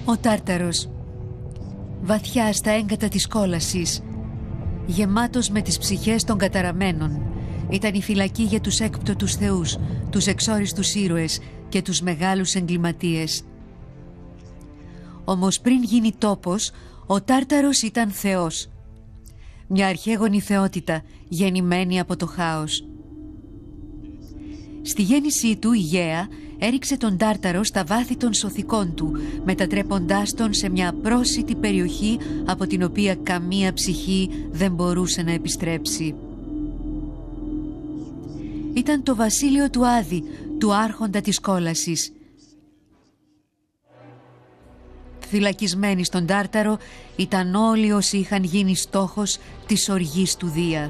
Ο Τάρταρος, βαθιά στα έγκατα της κόλασης, γεμάτος με τις ψυχές των καταραμένων, ήταν η φυλακή για τους έκπτωτους θεούς, τους εξόριστους ήρωες και τους μεγάλους εγκληματίες. Όμως πριν γίνει τόπος, ο Τάρταρος ήταν θεός. Μια αρχαίγονη θεότητα γεννημένη από το χάος. Στη γέννησή του η Γαία έριξε τον Τάρταρο στα βάθη των σωθικών του, μετατρέποντάς τον σε μια απρόσιτη περιοχή από την οποία καμία ψυχή δεν μπορούσε να επιστρέψει. Ήταν το βασίλειο του Άδη, του άρχοντα της κόλασης. Φυλακισμένοι στον Τάρταρο ήταν όλοι όσοι είχαν γίνει στόχος της οργής του Δία.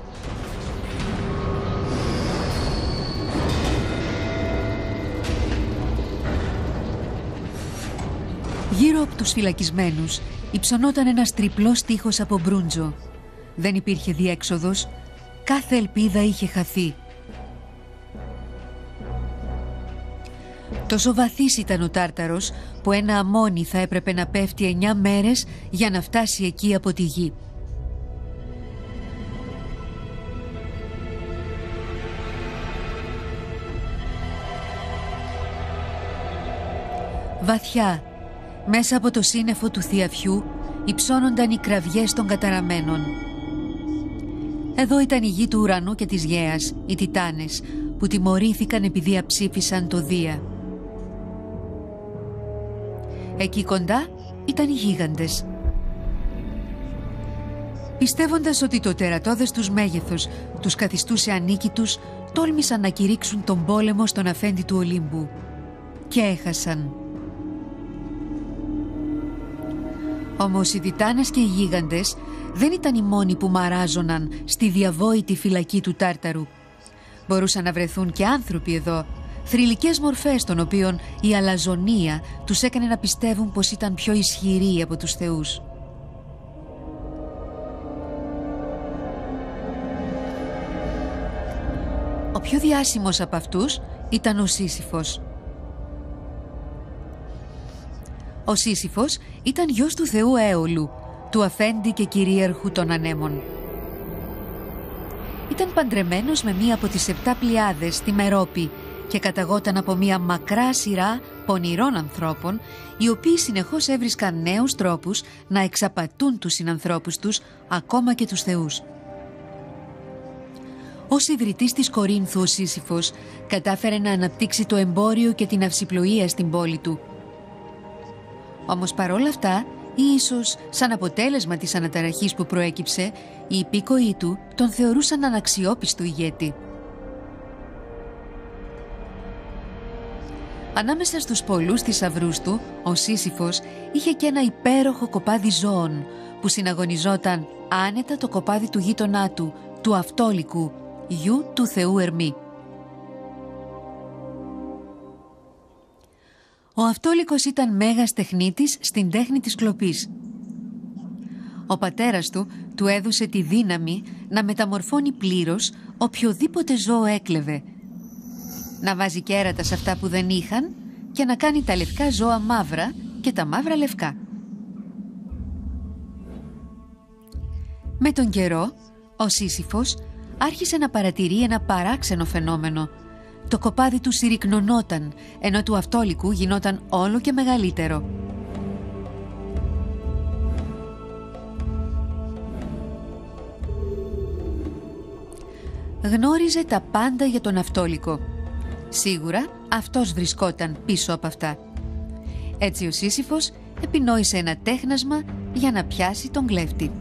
Γύρω από τους φυλακισμένους υψωνόταν ένας τριπλός τείχος από μπρούντζο. Δεν υπήρχε διέξοδος, κάθε ελπίδα είχε χαθεί. Τόσο βαθύς ήταν ο Τάρταρος που ένα αμμόνι θα έπρεπε να πέφτει 9 μέρες για να φτάσει εκεί από τη γη. Βαθιά, μέσα από το σύννεφο του θειαφιού, υψώνονταν οι κραυγές των καταραμένων. Εδώ ήταν η γη του ουρανού και της Γαίας, οι Τιτάνες, που τιμωρήθηκαν επειδή αψήφισαν το Δία. Εκεί κοντά ήταν οι γίγαντες. Πιστεύοντας ότι το τερατώδες τους μέγεθος τους καθιστούσε ανίκητους, τόλμησαν να κηρύξουν τον πόλεμο στον αφέντη του Ολύμπου. Και έχασαν. Όμως οι Τιτάνες και οι γίγαντες δεν ήταν οι μόνοι που μαράζωναν στη διαβόητη φυλακή του Τάρταρου. Μπορούσαν να βρεθούν και άνθρωποι εδώ, θρυλικές μορφές των οποίων η αλαζονία τους έκανε να πιστεύουν πως ήταν πιο ισχυροί από τους θεούς. Ο πιο διάσημος από αυτούς ήταν ο Σύσυφος. Ο Σύσυφος ήταν γιος του θεού Αίολου, του αφέντη και κυρίαρχου των ανέμων. Ήταν παντρεμένος με μία από τις 7 πλειάδες, τη Μερόπη, και καταγόταν από μία μακρά σειρά πονηρών ανθρώπων, οι οποίοι συνεχώς έβρισκαν νέους τρόπους να εξαπατούν τους συνανθρώπους τους, ακόμα και τους θεούς. Ως ιδρυτής της Κορίνθου, ο Σύσυφος κατάφερε να αναπτύξει το εμπόριο και την αυσιπλοεία στην πόλη του. Όμως παρόλα αυτά, ή ίσως σαν αποτέλεσμα της αναταραχής που προέκυψε, οι υπήκοοι του τον θεωρούσαν αναξιόπιστο ηγέτη. Ανάμεσα στους πολλούς θησαυρούς του, ο Σύσυφος είχε και ένα υπέροχο κοπάδι ζώων που συναγωνιζόταν άνετα το κοπάδι του γείτονά του, του Αυτόλικου, γιου του θεού Ερμή. Ο Αυτόλικος ήταν μέγας τεχνίτης στην τέχνη της κλοπής. Ο πατέρας του έδωσε τη δύναμη να μεταμορφώνει πλήρως οποιοδήποτε ζώο έκλεβε, να βάζει κέρατα σε αυτά που δεν είχαν και να κάνει τα λευκά ζώα μαύρα και τα μαύρα λευκά. Με τον καιρό, ο Σύσυφος άρχισε να παρατηρεί ένα παράξενο φαινόμενο. Το κοπάδι του συρρικνωνόταν, ενώ του Αυτόλικου γινόταν όλο και μεγαλύτερο. Γνώριζε τα πάντα για τον Αυτόλικο. Σίγουρα αυτός βρισκόταν πίσω από αυτά. Έτσι ο Σύσυφος επινόησε ένα τέχνασμα για να πιάσει τον κλέφτη.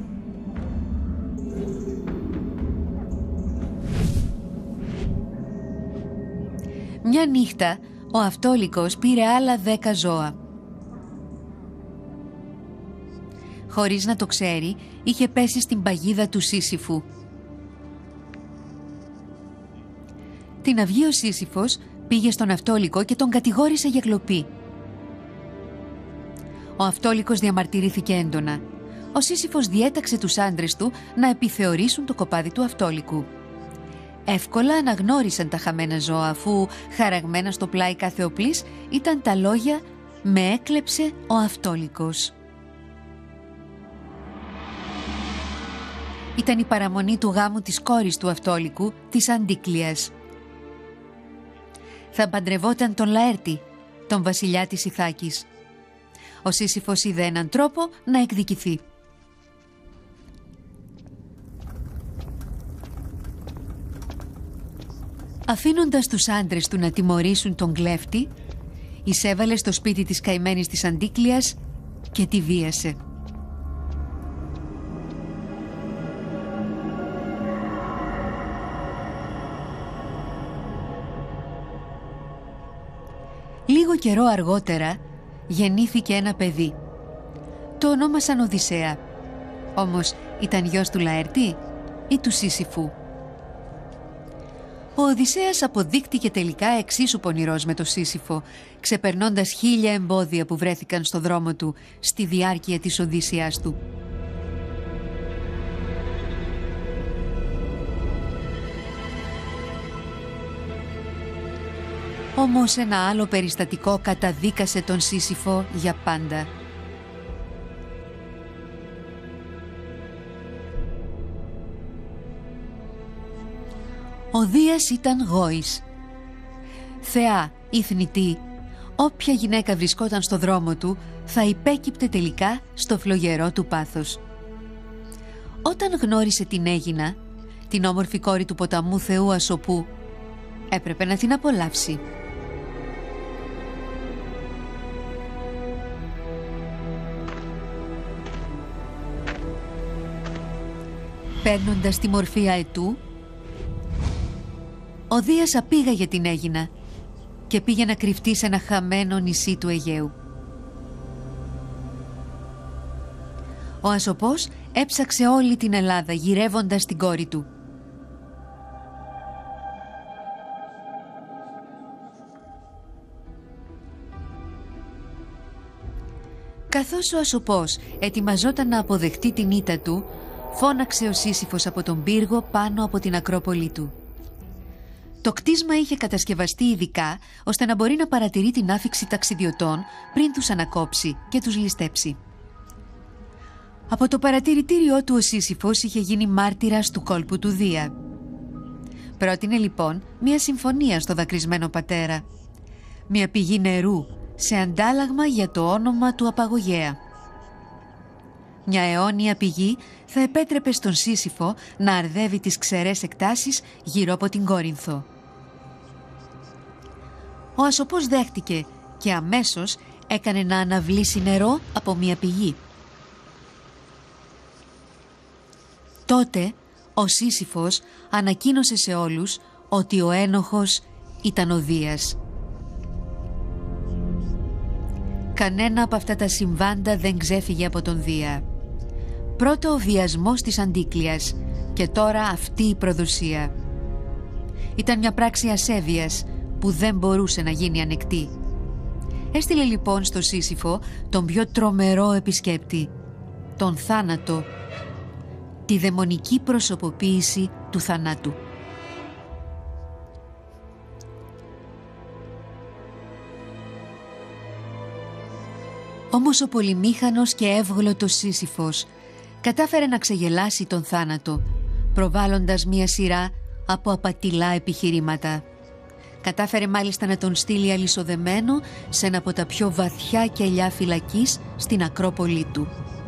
Μια νύχτα ο Αυτόλικος πήρε άλλα 10 ζώα. Χωρίς να το ξέρει, είχε πέσει στην παγίδα του Σύσυφου. Την αυγή ο Σύσυφος πήγε στον Αυτόλικο και τον κατηγόρησε για κλοπή. Ο Αυτόλικος διαμαρτυρήθηκε έντονα. Ο Σύσυφος διέταξε τους άντρες του να επιθεωρήσουν το κοπάδι του Αυτόλικου. Εύκολα αναγνώρισαν τα χαμένα ζώα, αφού χαραγμένα στο πλάι κάθε οπλής ήταν τα λόγια με έκλεψε ο Αυτόλικος. Ήταν η παραμονή του γάμου της κόρης του Αυτόλικου, της Αντίκλειας. Θα παντρευόταν τον Λαέρτη, τον βασιλιά της Ιθάκης. Ο Σύσυφος είδε έναν τρόπο να εκδικηθεί. Αφήνοντας τους άντρες του να τιμωρήσουν τον κλέφτη, εισέβαλε στο σπίτι της καημένης της Αντίκλειας και τη βίασε. Λίγο καιρό αργότερα γεννήθηκε ένα παιδί. Το ονόμασαν Οδυσσέα. Όμως ήταν γιος του Λαέρτη ή του Σύσυφου? Ο Οδυσσέας αποδείχτηκε τελικά εξίσου πονηρός με το Σύσυφο, ξεπερνώντας 1000 εμπόδια που βρέθηκαν στο δρόμο του στη διάρκεια της Οδύσσειάς του. Όμως ένα άλλο περιστατικό καταδίκασε τον Σύσυφο για πάντα. Ο Δίας ήταν γόης. Θεά ή θνητή, όποια γυναίκα βρισκόταν στο δρόμο του θα υπέκυπτε τελικά στο φλογερό του πάθος. Όταν γνώρισε την Αίγινα, την όμορφη κόρη του ποταμού θεού Ασοπού, έπρεπε να την απολαύσει. Παίρνοντας τη μορφή αετού, ο Δίας απήγαγε την Αίγινα και πήγε να κρυφτεί σε ένα χαμένο νησί του Αιγαίου. Ο Ασοπός έψαξε όλη την Ελλάδα γυρεύοντας την κόρη του. Καθώς ο Ασοπός ετοιμαζόταν να αποδεχτεί την ήττα του, φώναξε ο Σύσυφος από τον πύργο πάνω από την Ακρόπολη του. Το κτίσμα είχε κατασκευαστεί ειδικά ώστε να μπορεί να παρατηρεί την άφιξη ταξιδιωτών πριν τους ανακόψει και τους ληστέψει. Από το παρατηρητήριό του ο Σύσυφος είχε γίνει μάρτυρας του κόλπου του Δία. Πρότεινε λοιπόν μια συμφωνία στο δακρυσμένο πατέρα, μια πηγή νερού σε αντάλλαγμα για το όνομα του Απαγωγέα. Μια αιώνια πηγή θα επέτρεπε στον Σύσυφο να αρδεύει τις ξερές εκτάσεις γύρω από την Κόρινθο. Ο Ασοπός δέχτηκε και αμέσως έκανε να αναβλήσει νερό από μια πηγή. Τότε ο Σύσυφος ανακοίνωσε σε όλους ότι ο ένοχος ήταν ο Δίας. Κανένα από αυτά τα συμβάντα δεν ξέφυγε από τον Δία. Πρώτο ο βιασμός της Αντίκλειας και τώρα αυτή η προδοσία. Ήταν μια πράξη ασέβειας που δεν μπορούσε να γίνει ανεκτή. Έστειλε λοιπόν στο Σύσυφο τον πιο τρομερό επισκέπτη, τον θάνατο, τη δαιμονική προσωποποίηση του θανάτου. Όμως ο πολυμήχανος και εύγλωτος Σύσυφος κατάφερε να ξεγελάσει τον θάνατο, προβάλλοντας μία σειρά από απατηλά επιχειρήματα. Κατάφερε μάλιστα να τον στείλει αλυσοδεμένο σε ένα από τα πιο βαθιά κελιά φυλακής στην Ακρόπολη του.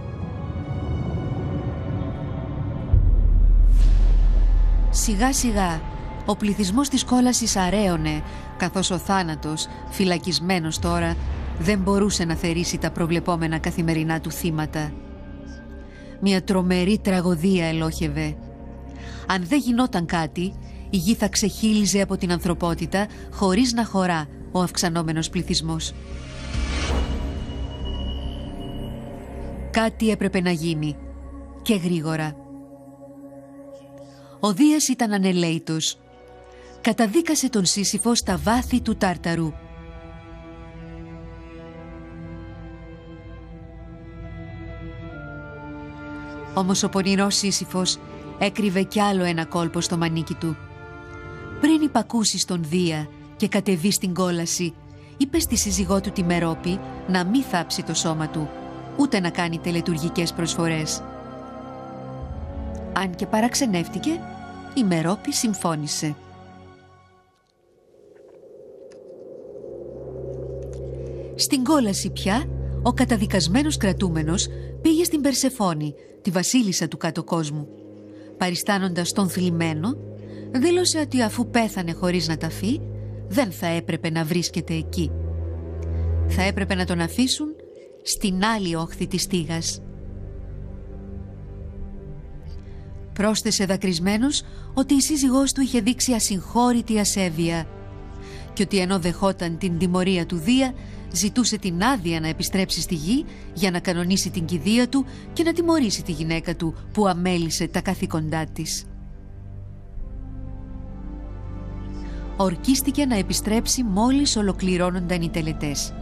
Σιγά σιγά ο πληθυσμός της κόλασης αραίωνε, καθώς ο θάνατος, φυλακισμένος τώρα, δεν μπορούσε να θερήσει τα προβλεπόμενα καθημερινά του θύματα. Μια τρομερή τραγωδία ελόχευε. Αν δεν γινόταν κάτι, η γη θα ξεχύλιζε από την ανθρωπότητα χωρίς να χωρά ο αυξανόμενος πληθυσμός. Κάτι έπρεπε να γίνει και γρήγορα. Ο Δίας ήταν ανελαίητος. Καταδίκασε τον Σύσυφο στα βάθη του Τάρταρου. Όμως ο πονηρός Σύσυφος έκρυβε κι άλλο ένα κόλπο στο μανίκι του. Πριν υπακούσει στον Δία και κατεβεί στην κόλαση, είπε στη σύζυγό του τη Μερόπη να μη θάψει το σώμα του, ούτε να κάνει τελετουργικές προσφορές. Αν και παραξενεύτηκε, η Μερόπη συμφώνησε. Στην κόλαση πια, ο καταδικασμένος κρατούμενος πήγε στην Περσεφόνη, τη βασίλισσα του κάτω κόσμου. Παριστάνοντας τον θλιμμένο, δήλωσε ότι αφού πέθανε χωρίς να ταφεί, δεν θα έπρεπε να βρίσκεται εκεί. Θα έπρεπε να τον αφήσουν στην άλλη όχθη της στίγας. Πρόσθεσε δακρυσμένος ότι η σύζυγός του είχε δείξει ασυγχώρητη ασέβεια και ότι ενώ δεχόταν την τιμωρία του Δία, ζητούσε την άδεια να επιστρέψει στη γη για να κανονίσει την κηδεία του και να τιμωρήσει τη γυναίκα του που αμέλησε τα καθήκοντά της. Ορκίστηκε να επιστρέψει μόλις ολοκληρώνονταν οι τελετές.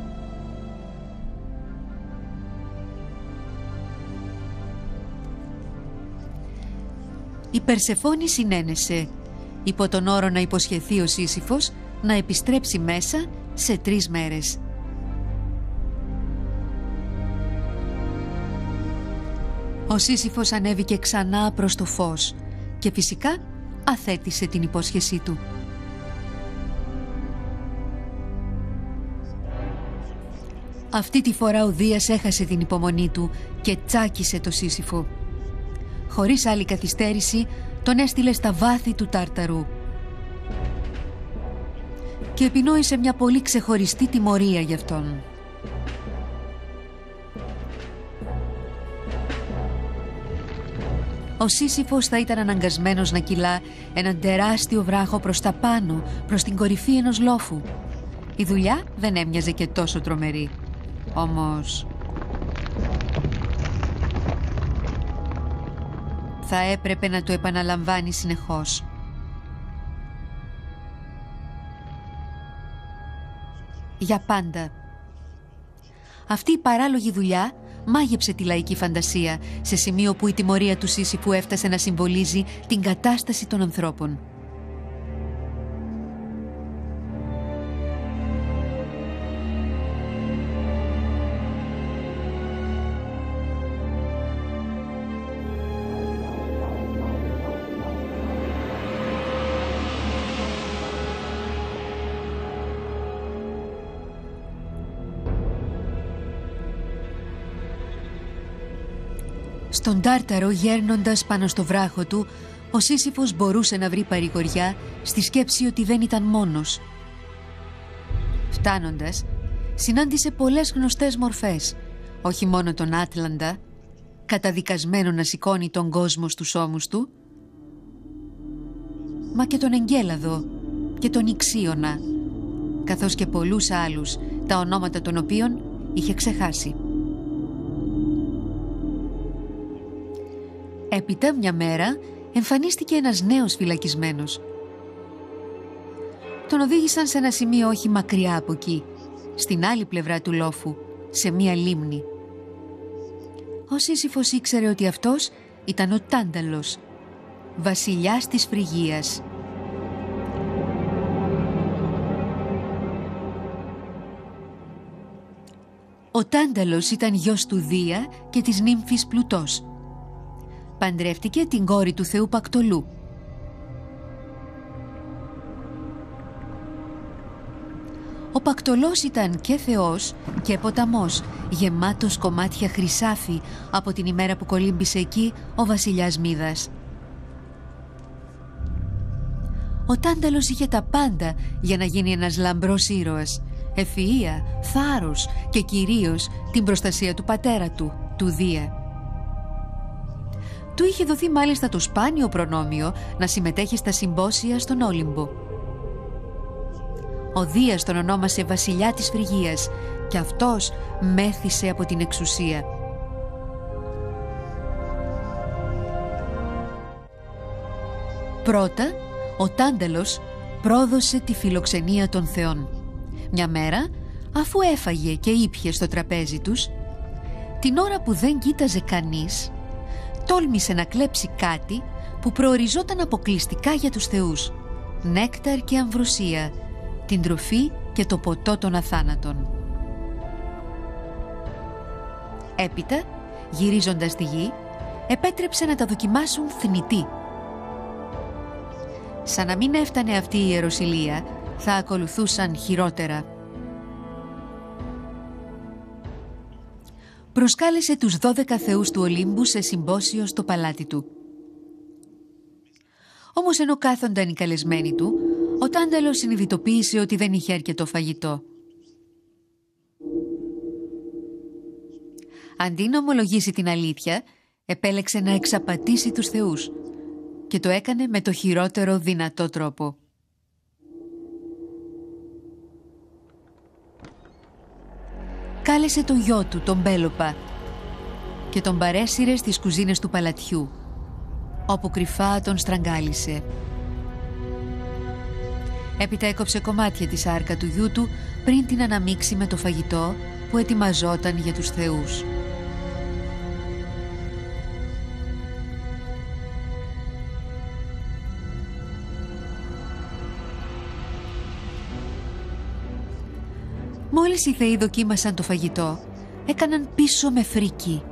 Η Περσεφόνη συνένεσε, υπό τον όρο να υποσχεθεί ο Σύσυφος να επιστρέψει μέσα σε 3 μέρες. Ο Σύσυφος ανέβηκε ξανά προς το φως και φυσικά αθέτησε την υπόσχεσή του. Αυτή τη φορά ο Δίας έχασε την υπομονή του και τσάκισε το Σύσυφο. Χωρίς άλλη καθυστέρηση τον έστειλε στα βάθη του Τάρταρου και επινόησε μια πολύ ξεχωριστή τιμωρία γι' αυτόν. Ο Σύσυφος θα ήταν αναγκασμένος να κυλά έναν τεράστιο βράχο προς τα πάνω, προς την κορυφή ενός λόφου. Η δουλειά δεν έμοιαζε και τόσο τρομερή. Όμως θα έπρεπε να το επαναλαμβάνει συνεχώς. Για πάντα. Αυτή η παράλογη δουλειά μάγεψε τη λαϊκή φαντασία σε σημείο που η τιμωρία του Σύσυφου έφτασε να συμβολίζει την κατάσταση των ανθρώπων. Στον Τάρταρο, γέρνοντας πάνω στο βράχο του, ο Σύσυφος μπορούσε να βρει παρηγοριά στη σκέψη ότι δεν ήταν μόνος. Φτάνοντας, συνάντησε πολλές γνωστές μορφές, όχι μόνο τον Άτλαντα, καταδικασμένο να σηκώνει τον κόσμο στους ώμους του, μα και τον Εγκέλαδο και τον Ιξίωνα, καθώς και πολλούς άλλους, τα ονόματα των οποίων είχε ξεχάσει. Έπειτα μια μέρα εμφανίστηκε ένας νέος φυλακισμένος. Τον οδήγησαν σε ένα σημείο όχι μακριά από εκεί, στην άλλη πλευρά του λόφου, σε μια λίμνη. Ο Σύσυφος ήξερε ότι αυτός ήταν ο Τάνταλος, βασιλιάς της Φρυγίας. Ο Τάνταλος ήταν γιος του Δία και της νύμφης Πλουτός. Παντρεύτηκε την κόρη του θεού Πακτολού. Ο Πακτολός ήταν και θεός και ποταμός, γεμάτος κομμάτια χρυσάφι από την ημέρα που κολύμπησε εκεί ο βασιλιάς Μίδας. Ο Τάνταλος είχε τα πάντα για να γίνει ένας λαμπρός ήρωας, ευφυΐα, θάρρος και κυρίως την προστασία του πατέρα του, του Δία. Του είχε δοθεί μάλιστα το σπάνιο προνόμιο να συμμετέχει στα συμπόσια στον Όλυμπο. Ο Δίας τον ονόμασε βασιλιά της Φρυγίας και αυτός μέθησε από την εξουσία. Πρώτα, ο Τάνταλος πρόδωσε τη φιλοξενία των θεών. Μια μέρα, αφού έφαγε και ήπιε στο τραπέζι τους, την ώρα που δεν κοίταζε κανείς, τόλμησε να κλέψει κάτι που προοριζόταν αποκλειστικά για τους θεούς, νέκταρ και αμβροσία, την τροφή και το ποτό των αθάνατων. Έπειτα, γυρίζοντας στη γη, επέτρεψε να τα δοκιμάσουν θνητοί. Σαν να μην έφτανε αυτή η ιεροσυλία, θα ακολουθούσαν χειρότερα. Προσκάλεσε τους 12 θεούς του Ολύμπου σε συμπόσιο στο παλάτι του. Όμως ενώ κάθονταν οι καλεσμένοι του, ο Τάνταλος συνειδητοποίησε ότι δεν είχε αρκετό φαγητό. Αντί να ομολογήσει την αλήθεια, επέλεξε να εξαπατήσει τους θεούς και το έκανε με το χειρότερο δυνατό τρόπο. Κάλεσε τον γιο του, τον Πέλοπα, και τον παρέσυρε στις κουζίνες του παλατιού, όπου κρυφά τον στραγγάλισε. Έπειτα έκοψε κομμάτια τη σάρκα του γιού του πριν την αναμίξει με το φαγητό που ετοιμαζόταν για τους θεούς. Μόλις οι θεοί δοκίμασαν το φαγητό, έκαναν πίσω με φρίκι.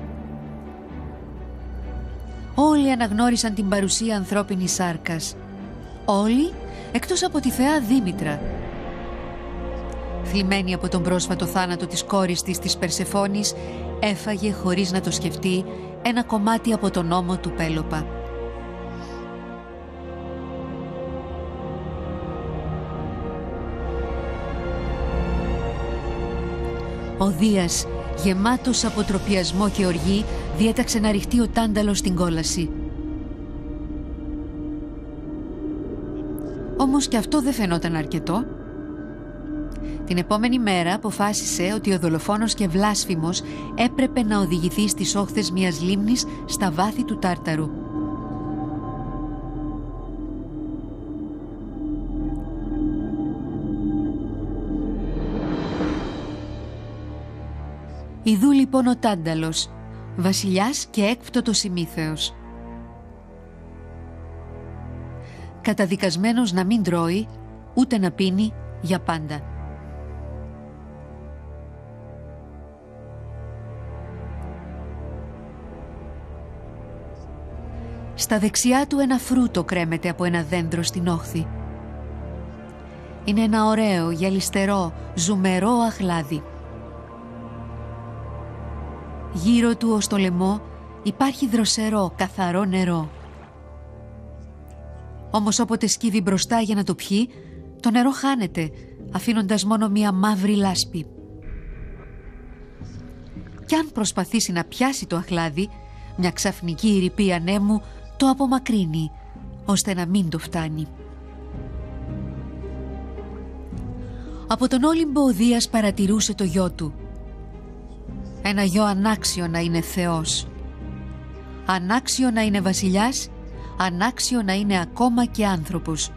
Όλοι αναγνώρισαν την παρουσία ανθρώπινης σάρκας. Όλοι, εκτός από τη θεά Δήμητρα. Θλιμμένη από τον πρόσφατο θάνατο της κόρης της Περσεφόνης, έφαγε χωρίς να το σκεφτεί ένα κομμάτι από τον ώμο του Πέλοπα. Ο Δίας, γεμάτος από τροπιασμό και οργή, διέταξε να ρηχτεί ο Τάνταλος στην κόλαση. Όμως και αυτό δεν φαινόταν αρκετό. Την επόμενη μέρα αποφάσισε ότι ο δολοφόνος και βλάσφημος έπρεπε να οδηγηθεί στις όχθες μιας λίμνης στα βάθη του Τάρταρου. Ιδού λοιπόν ο Τάνταλος, βασιλιάς και έκπτωτος ημίθεος. Καταδικασμένος να μην τρώει, ούτε να πίνει για πάντα. Στα δεξιά του ένα φρούτο κρέμεται από ένα δέντρο στην όχθη. Είναι ένα ωραίο, γυαλιστερό, ζουμερό αχλάδι. Γύρω του ως το λαιμό υπάρχει δροσερό, καθαρό νερό. Όμως όποτε σκύβει μπροστά για να το πιει, το νερό χάνεται, αφήνοντας μόνο μία μαύρη λάσπη. Κι αν προσπαθήσει να πιάσει το αχλάδι, μια ξαφνική ηρρυπή ανέμου το απομακρύνει, ώστε να μην το φτάνει. Από τον Όλυμπο ο Δίας παρατηρούσε το γιο του. Ένα γιο ανάξιο να είναι θεός, ανάξιο να είναι βασιλιάς, ανάξιο να είναι ακόμα και άνθρωπος.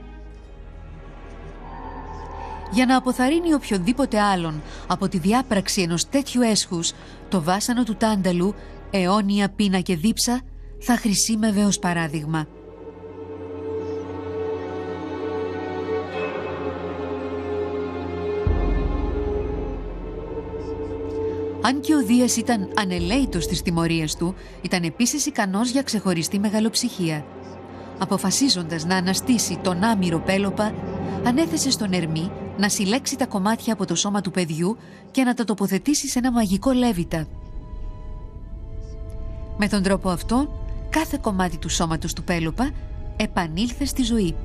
Για να αποθαρρύνει οποιονδήποτε άλλον από τη διάπραξη ενός τέτοιου έσχους, το βάσανο του Τάνταλου, αιώνια πείνα και δίψα, θα χρησίμευε ως παράδειγμα. Αν και ο Δίας ήταν ανελαίητος στις τιμωρίες του, ήταν επίσης ικανός για ξεχωριστή μεγαλοψυχία. Αποφασίζοντας να αναστήσει τον άμυρο Πέλοπα, ανέθεσε στον Ερμή να συλλέξει τα κομμάτια από το σώμα του παιδιού και να τα τοποθετήσει σε ένα μαγικό λέβητα. Με τον τρόπο αυτό, κάθε κομμάτι του σώματος του Πέλοπα επανήλθε στη ζωή.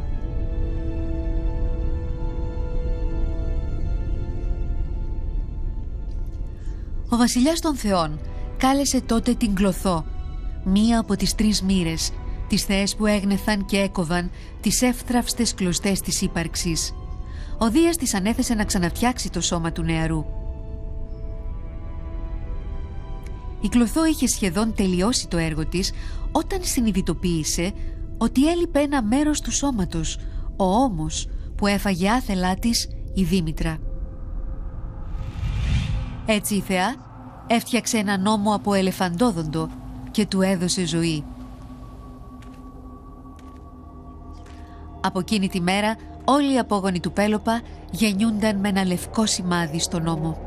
Ο βασιλιάς των θεών κάλεσε τότε την Κλωθό, μία από τις 3 μοίρες, τις θεές που έγνεθαν και έκοβαν τις εύθραυστες κλωστές της ύπαρξης. Ο Δίας της ανέθεσε να ξαναφτιάξει το σώμα του νεαρού. Η Κλωθό είχε σχεδόν τελειώσει το έργο της όταν συνειδητοποίησε ότι έλειπε ένα μέρος του σώματος, ο ώμος που έφαγε άθελά της η Δήμητρα. Έτσι η θεά έφτιαξε έναν ώμο από ελεφαντόδοντο και του έδωσε ζωή. Από εκείνη τη μέρα όλοι οι απόγονοι του Πέλοπα γεννιούνταν με ένα λευκό σημάδι στον ώμο.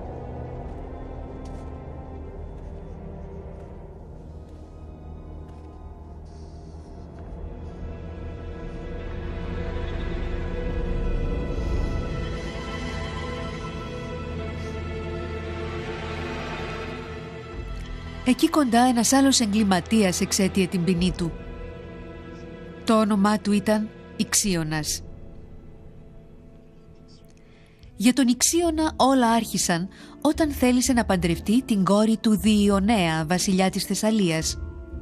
Εκεί κοντά ένας άλλος εγκληματίας εξέτειε την ποινή του. Το όνομά του ήταν Ιξίωνας. Για τον Ιξίωνα όλα άρχισαν όταν θέλησε να παντρευτεί την κόρη του Διονέα, βασιλιά της Θεσσαλίας.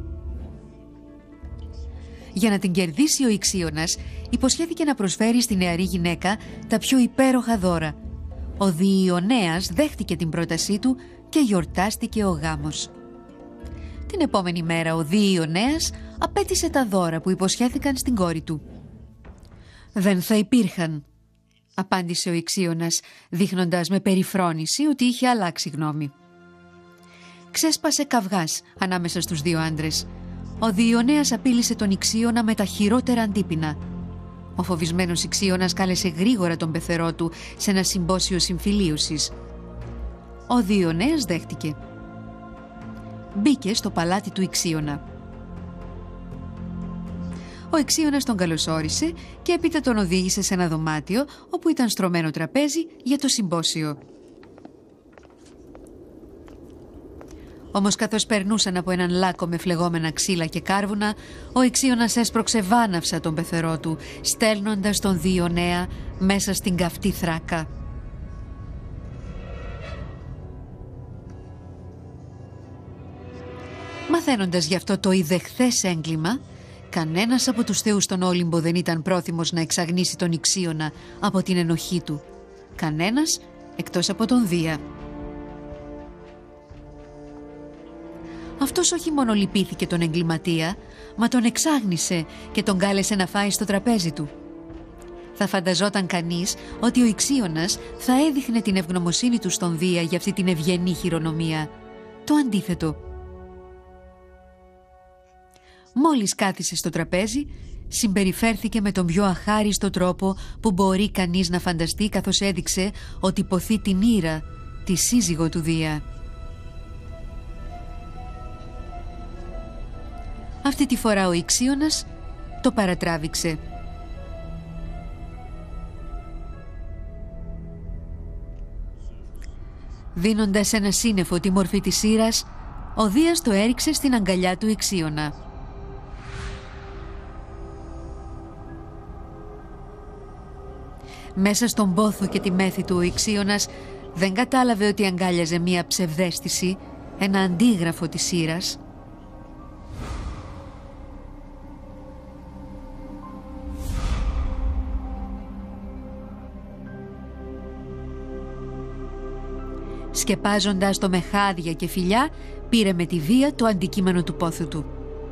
Για να την κερδίσει ο Ιξίωνας, υποσχέθηκε να προσφέρει στη νεαρή γυναίκα τα πιο υπέροχα δώρα. Ο Διονέας δέχτηκε την πρότασή του και γιορτάστηκε ο γάμος. Την επόμενη μέρα ο Διονέας απέτησε τα δώρα που υποσχέθηκαν στην κόρη του. «Δεν θα υπήρχαν», απάντησε ο Ιξίωνας, δείχνοντας με περιφρόνηση ότι είχε αλλάξει γνώμη. Ξέσπασε καυγάς ανάμεσα στους δύο άντρες. Ο Διονέας απείλησε τον Ιξίωνα με τα χειρότερα αντίπεινα. Ο φοβισμένος Ιξίωνας κάλεσε γρήγορα τον πεθερό του σε ένα συμπόσιο συμφιλίωσης. Ο Διονέας δέχτηκε. Μπήκε στο παλάτι του Ιξίωνα. Ο Ιξίωνας τον καλωσόρισε και έπειτα τον οδήγησε σε ένα δωμάτιο όπου ήταν στρωμένο τραπέζι για το συμπόσιο. Όμως καθώς περνούσαν από έναν λάκκο με φλεγόμενα ξύλα και κάρβουνα, ο Ιξίωνας έσπρωξε βάναυσα τον πεθερό του, στέλνοντας τον Διονέα μέσα στην καυτή θράκα. Μαθαίνοντας γι' αυτό το ιδεχθές έγκλημα, κανένας από τους θεούς στον Όλυμπο δεν ήταν πρόθυμος να εξαγνίσει τον Ιξίωνα από την ενοχή του. Κανένας εκτός από τον Δία. Αυτός όχι μόνο λυπήθηκε τον εγκληματία, μα τον εξάγνισε και τον κάλεσε να φάει στο τραπέζι του. Θα φανταζόταν κανείς ότι ο Ιξίωνας θα έδειχνε την ευγνωμοσύνη του στον Δία για αυτή την ευγενή χειρονομία. Το αντίθετο. Μόλις κάθισε στο τραπέζι, συμπεριφέρθηκε με τον πιο αχάριστο τρόπο που μπορεί κανείς να φανταστεί, καθώς έδειξε ότι ποθεί την Ήρα, τη σύζυγο του Δία. Αυτή τη φορά ο Ιξίωνας το παρατράβηξε. Δίνοντας ένα σύννεφο τη μορφή της Ήρας, ο Δίας το έριξε στην αγκαλιά του Ιξίωνα. Μέσα στον πόθο και τη μέθη του ο Ιξίωνας δεν κατάλαβε ότι αγκάλιαζε μία ψευδαίσθηση, ένα αντίγραφο της Ήρας. Σκεπάζοντας το με χάδια και φιλιά, πήρε με τη βία το αντικείμενο του πόθου του.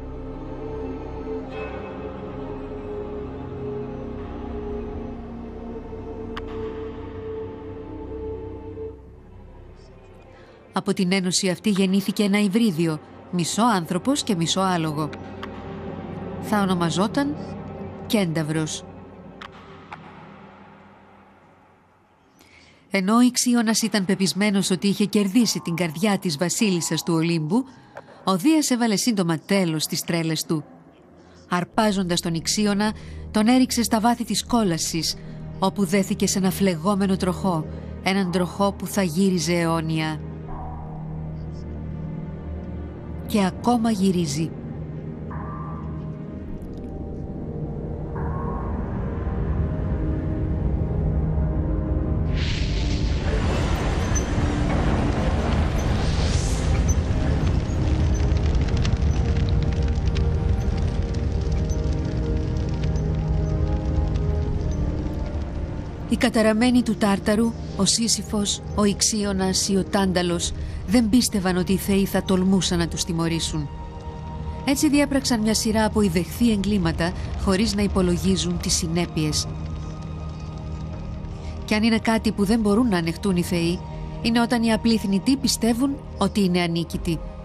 Από την ένωση αυτή γεννήθηκε ένα υβρίδιο, μισό άνθρωπος και μισό άλογο. Θα ονομαζόταν Κένταυρος. Ενώ ο Ιξίωνας ήταν πεπισμένος ότι είχε κερδίσει την καρδιά της βασίλισσας του Ολύμπου, ο Δίας έβαλε σύντομα τέλος στις τρέλες του. Αρπάζοντας τον Ιξίωνα, τον έριξε στα βάθη της κόλασης, όπου δέθηκε σε ένα φλεγόμενο τροχό, έναν τροχό που θα γύριζε αιώνια. Και ακόμα γυρίζει. Οι καταραμένοι του Τάρταρου, ο Σύσυφος, ο Ιξίωνας ή ο Τάνταλος δεν πίστευαν ότι οι θεοί θα τολμούσαν να τους τιμωρήσουν. Έτσι διέπραξαν μια σειρά από ιδεχθή εγκλήματα χωρίς να υπολογίζουν τις συνέπειες. Και αν είναι κάτι που δεν μπορούν να ανεχτούν οι θεοί, είναι όταν οι απλοί θνητοί πιστεύουν ότι είναι ανίκητοι.